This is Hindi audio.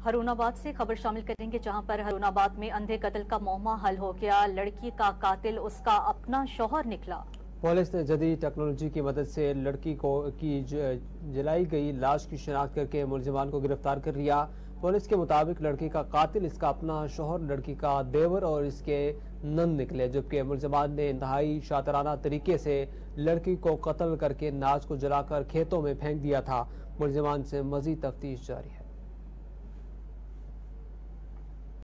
हरुणाबाद से खबर शामिल करेंगे, जहां पर हरुणाबाद में अंधे कत्ल का मुअम्मा हल हो गया। लड़की का कातिल उसका अपना शौहर निकला। पुलिस ने जदीद टेक्नोलॉजी की मदद से लड़की को जलाई गई लाश की शिनाख्त करके मुलजिमान को गिरफ्तार कर लिया। पुलिस के मुताबिक लड़की का कातिल इसका अपना शौहर, लड़की का देवर और इसके नंद निकले, जबकि मुलजिमान ने इंतहाई शातिराना तरीके से लड़की को कत्ल करके नाज को जलाकर खेतों में फेंक दिया था। मुलजिमान से मजीद तफ्तीश जारी है।